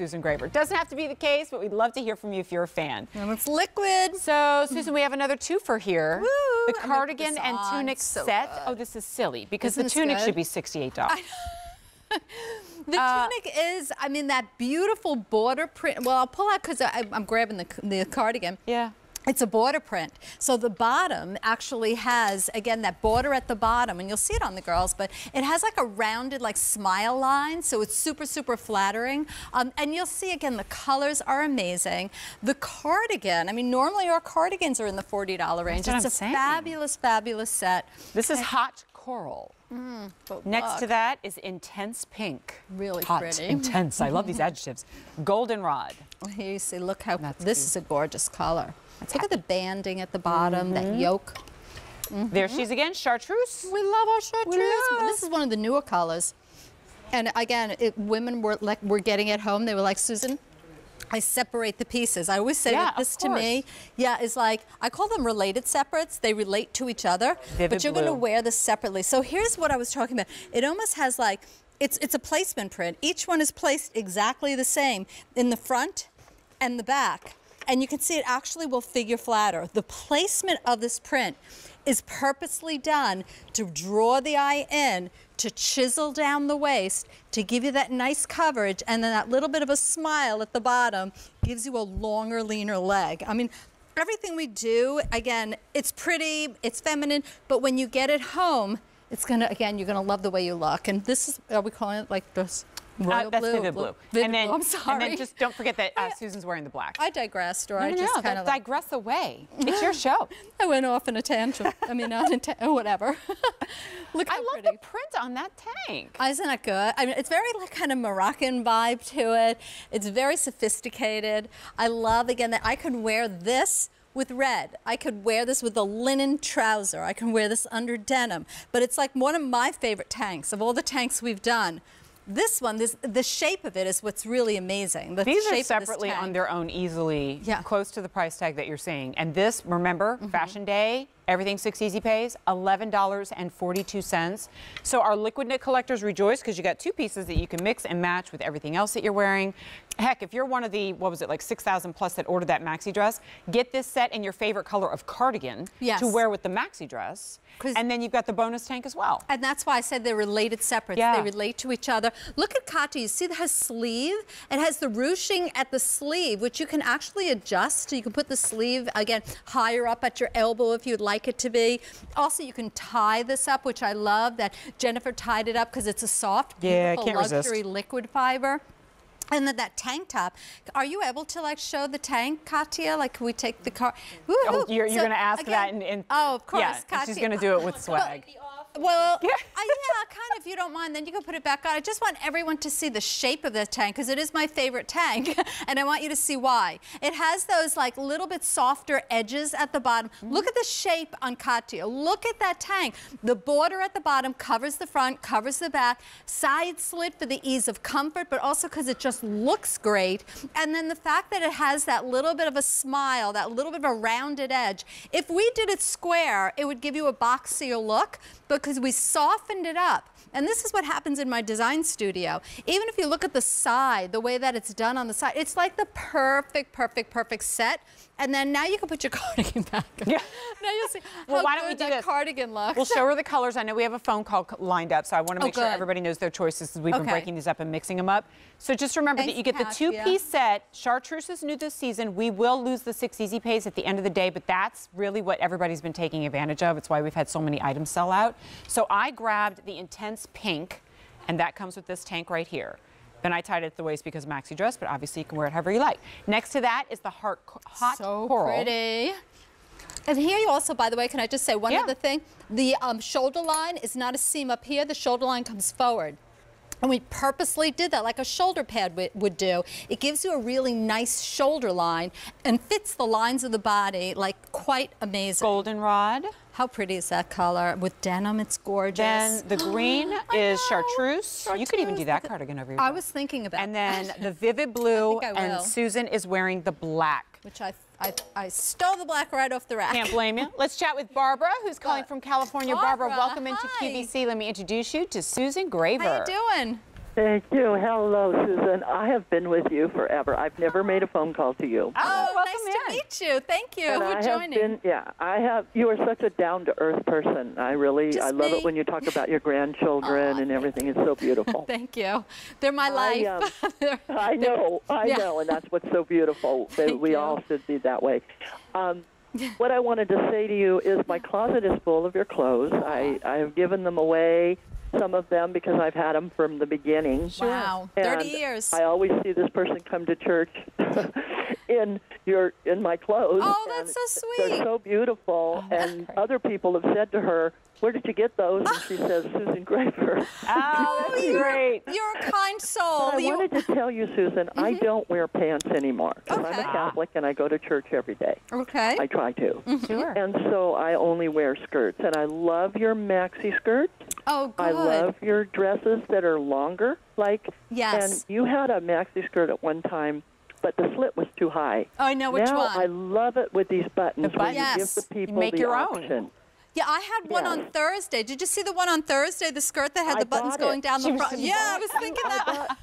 Susan Graver. Doesn't have to be the case, but we'd love to hear from you if you're a fan. And it's liquid. So, Susan, we have another twofer here. Woo, the cardigan and tunic so set. good. Oh, this is silly because Isn't the tunic good? should be $68. The tunic is, I mean, that beautiful border print. Well, I'll pull out because I'm grabbing the cardigan. Yeah. It's a border print. So the bottom actually has, again, that border at the bottom, and you'll see it on the girls, but it has like a rounded, like smile line, so it's super, super flattering. And you'll see, again, the colors are amazing. The cardigan, I mean, normally our cardigans are in the $40 range. That's what It's I'm a saying. fabulous, fabulous set. This is hot coral. But Next look, to that is intense pink. Really Hot, pretty. intense. I love these adjectives. Goldenrod. Here you see, look how, That's this cute. is a gorgeous color. Look at the banding at the bottom, that yoke. There she is again, chartreuse. We love our chartreuse. love- This is one of the newer colors. And again, women were getting it home. They were like, Susan, I separate the pieces. I always say that this to me, is like, I call them related separates. They relate to each other, Vivid but you're going to blue. wear this separately. So here's what I was talking about. It almost has like, it's a placement print. Each one is placed exactly the same in the front and the back. And you can see it actually will figure flatter. The placement of this print is purposely done to draw the eye in, to chisel down the waist, to give you that nice coverage, and then that little bit of a smile at the bottom gives you a longer, leaner leg. I mean, everything we do, again, it's pretty, it's feminine, but when you get it home, it's gonna, again, you're gonna love the way you look. And this is, are we calling it like this? Royal That's blue. vivid blue. Vivid And then, blue, I'm sorry. And then just don't forget that Susan's wearing the black. I digressed, or No, I just kind of digress away. It's your show. I went off in a tangent. I mean, not in whatever. Look how I love pretty. the print on that tank. Isn't that good? I mean, it's very like kind of Moroccan vibe to it. It's very sophisticated. I love, again, that I can wear this with red. I could wear this with a linen trouser. I can wear this under denim. But it's like one of my favorite tanks. Of all the tanks we've done, this one, the shape of it is what's really amazing. The These shape are of this separately tank. on their own easily close to the price tag that you're seeing. And this, remember, Fashion Day, everything 6 Easy pays, $11.42. So our liquid knit collectors rejoice because you got two pieces that you can mix and match with everything else that you're wearing. Heck, if you're one of the, what was it, like 6,000 plus that ordered that maxi dress, get this set in your favorite color of cardigan to wear with the maxi dress. And then you've got the bonus tank as well. And that's why I said they're related separates. Yeah. They relate to each other. Look at Katya. You see it has sleeve? It has the ruching at the sleeve, which you can actually adjust. You can put the sleeve, again, higher up at your elbow if you'd like it to be. Also, you can tie this up, which I love that Jennifer tied it up because it's a soft, beautiful can't luxury resist. liquid fiber. And then that tank top, are you able to like show the tank, Katya? Like, can we take the car? Oh, you're going to ask that in oh, of course, yeah, Katya. she's going to do it with swag. Well, yeah, kind of, if you don't mind, then you can put it back on. I just want everyone to see the shape of this tank because it is my favorite tank, and I want you to see why. It has those like little bit softer edges at the bottom. Look at the shape on Katya. Look at that tank. The border at the bottom covers the front, covers the back, side slit for the ease of comfort, but also because it just looks great. And then the fact that it has that little bit of a smile, that little bit of a rounded edge. If we did it square, it would give you a boxier look, because we softened it up. And this is what happens in my design studio. Even if you look at the side, the way that it's done on the side, it's like the perfect, perfect, perfect set. And then now you can put your cardigan back on. Yeah. Now you'll see Well, how why don't we good do that this? cardigan looks. We'll show her the colors. I know we have a phone call lined up, so I want to make sure good. everybody knows their choices because we've been Okay. breaking these up and mixing them up. So just remember that you get the two-piece set. Chartreuse is new this season. We will lose the 6 Easy Pays at the end of the day, but that's really what everybody's been taking advantage of. It's why we've had so many items sell out. So I grabbed the intense pink, and that comes with this tank right here. Then I tied it at the waist because maxi dress, but obviously you can wear it however you like. Next to that is the hot so coral. pretty. And here you also, by the way, can I just say one other thing? The shoulder line is not a seam up here. The shoulder line comes forward. And we purposely did that like a shoulder pad would do. It gives you a really nice shoulder line and fits the lines of the body like quite amazing. Goldenrod. How pretty is that color? With denim, it's gorgeous. Then the green is chartreuse. You could even do that Chartreuse. cardigan over your I top. was thinking about And that. then the vivid blue, I think I and will. Susan is wearing the black. Which I stole the black right off the rack. Can't blame you. Let's chat with Barbara, who's calling from California. Barbara, Barbara, welcome into hi. QVC. Let me introduce you to Susan Graver. How you doing? Thank you. Hello, Susan. I have been with you forever. I've never made a phone call to you. Oh, nice to meet you. Thank you for joining. You are such a down-to-earth person. I love it when you talk about your grandchildren and everything. It's so beautiful. Thank you. They're my life. I know, and that's what's so beautiful. We all should be that way. What I wanted to say to you is my closet is full of your clothes. I have given them away, some of them, because I've had them from the beginning. Sure. Wow, 30 years. I always see this person come to church in my clothes. Oh, that's so sweet. They're so beautiful, and other people have said to her, "Where did you get those?" And she says, "Susan Graver." Oh, that's great. You're a kind soul. I wanted to tell you, Susan, I don't wear pants anymore. Okay. I'm a Catholic, and I go to church every day. Okay. I try to. Sure. And so I only wear skirts, and I love your maxi skirts. Oh, good. I love your dresses that are longer. Yes. And you had a maxi skirt at one time, but the slit was too high. Oh, I know which now, one. I love it with these buttons where you give the people make the your option. own. Yeah, I had one on Thursday. Did you see the one on Thursday, the skirt that had the buttons going down the front? Yeah, I was thinking that.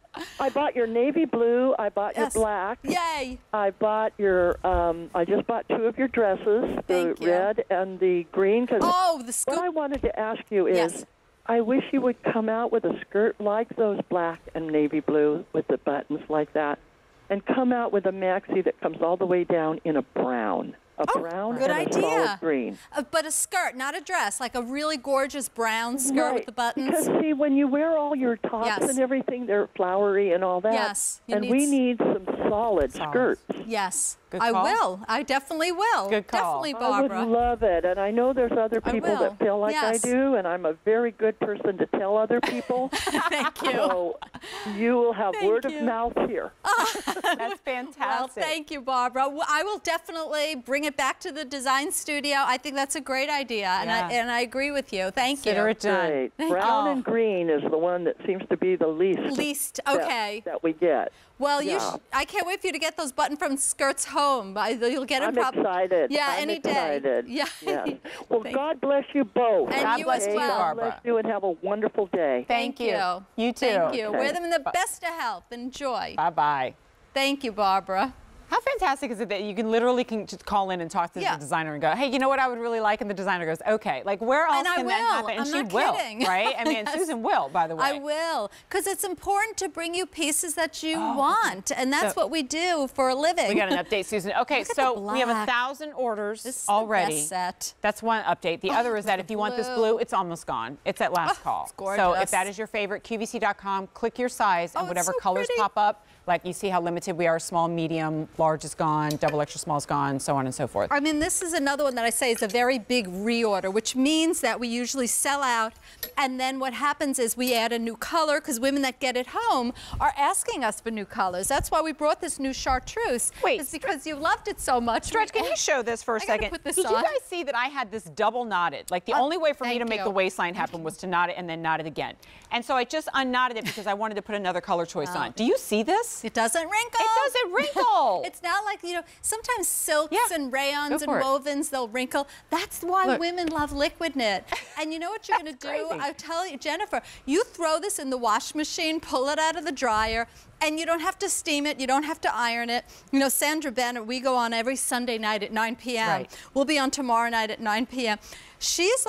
I bought your navy blue. I bought your black. Yay. I bought your, I just bought 2 of your dresses, the red and the green. Oh, the scoop. What I wanted to ask you is, I wish you would come out with a skirt like those black and navy blue with the buttons like that, and come out with a maxi that comes all the way down in a brown. Brown good and idea. a solid green. But a skirt, not a dress, like a really gorgeous brown skirt with the buttons. Because, see, when you wear all your tops and everything, they're flowery and all that. Yes. And we need some solid skirts. Yes. Good call. I will. I definitely will. Good call. Definitely, Barbara. I would love it. And I know there's other people that feel like I do, and I'm a very good person to tell other people. Thank you. So you will have word of mouth here. That's fantastic. Well, thank you, Barbara. I will definitely bring it back to the design studio. I think that's a great idea, and I agree with you. Thank you. Consider it done. Great. Brown and green is the one that seems to be the least okay. that we get. Well, I can't wait for you to get those button-from skirts home. You'll get them. I'm excited. Yeah, I'm any excited. day. Yeah. Yes. Well, God bless you both. And God you bless as you, well. Barbara. God bless you, and have a wonderful day. Thank you. You too. Thank you. Okay. Wear them in the best of health and joy. Bye-bye. Thank you, Barbara. How fantastic is it that you can literally just call in and talk to the designer and go, hey, you know what I would really like? And the designer goes, okay. Like, where else can that happen? And she will, right? I mean, Susan will, by the way. I will, because it's important to bring you pieces that you want, and that's what we do for a living. We got an update, Susan. Okay, so we have 1,000 orders already. This is the best set. That's one update. The other is that if you want this blue, it's almost gone. It's at last call. It's gorgeous. So if that is your favorite, QVC.com, click your size, and whatever so colors pretty. pop up, like you see how limited we are, small, medium, large is gone, double extra small is gone, so on and so forth. I mean, this is another one that I say is a very big reorder, which means that we usually sell out, and then what happens is we add a new color, because women that get it home are asking us for new colors. That's why we brought this new chartreuse. Wait. It's because you loved it so much. Stretch, can you show this for a second? Put this Did on. you guys see that I had this double knotted? Like the only way for me to make the waistline happen was to knot it and then knot it again. And so I just unknotted it because I wanted to put another color choice on. Do you see this? It doesn't wrinkle. It doesn't wrinkle. It's not like, sometimes silks and rayons and wovens, they'll wrinkle. That's why women love Liquid Knit. And you know what you're going to do? I'll tell you, Jennifer, you throw this in the wash machine, pull it out of the dryer, and you don't have to steam it. You don't have to iron it. Sandra Bennett, we go on every Sunday night at 9 p.m. Right. We'll be on tomorrow night at 9 p.m. She's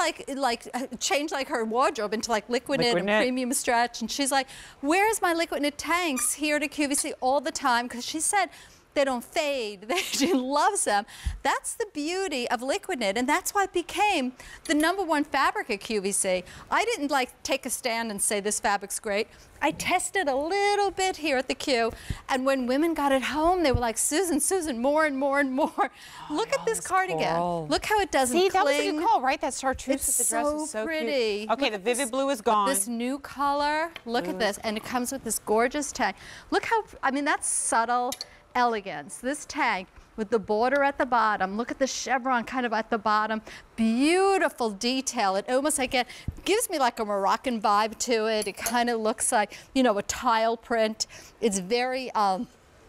changed her wardrobe into Liquid Knit and premium stretch. And she's like, where's my Liquid Knit tanks here to QVC all the time? Because she said, they don't fade. She loves them. That's the beauty of Liquid Knit, and that's why it became the #1 fabric at QVC. I didn't take a stand and say this fabric's great. I tested a little bit here at the Q, and when women got it home, they were like, Susan, more and more and more. Look at this cardigan. Coral. Look how it doesn't cling. See, that was a good call, right? That chartreuse It's with the dress is so pretty. cute. Okay, the vivid blue is gone. This new color, look at this, and it comes with this gorgeous tag. Look how, that's subtle elegance. This tag with the border at the bottom. Look at the chevron kind of at the bottom. Beautiful detail. It almost gives me like a Moroccan vibe to it. It kind of looks like, a tile print. It's very, kind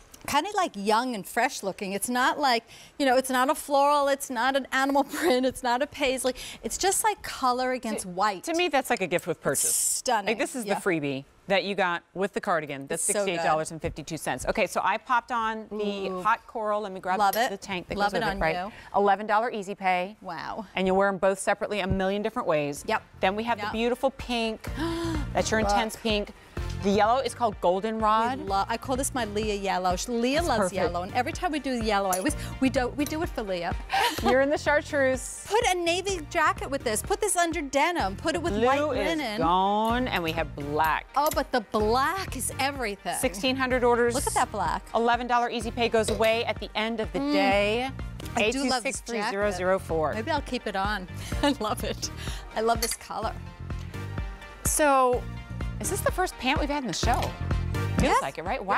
of like young and fresh looking. It's not like, it's not a floral, it's not an animal print, it's not a paisley. It's just like color against white. To me, that's like a gift with purchase. It's stunning. Like this is the freebie. that you got with the cardigan. That's It's so good. $68.52. Okay, so I popped on the hot coral. Let me grab the tank that Love goes it with on it, right? you. $11 easy pay. Wow. And you'll wear them both separately a million different ways. Yep. Then we have the Yep. beautiful pink. That's your intense pink. The yellow is called goldenrod. I call this my Leah yellow. Leah loves perfect. yellow, and every time we do yellow, we do it for Leah. You're in the chartreuse. Put a navy jacket with this. Put this under denim. Put it with white Blue linen. is gone, and we have black. Oh, but the black is everything. 1,600 orders. Look at that black. $11 easy pay goes away at the end of the day. I do love this jacket. 8263004. Maybe I'll keep it on. I love it. I love this color. So, is this the first pant we've had in the show? Feels like it, right? Wow.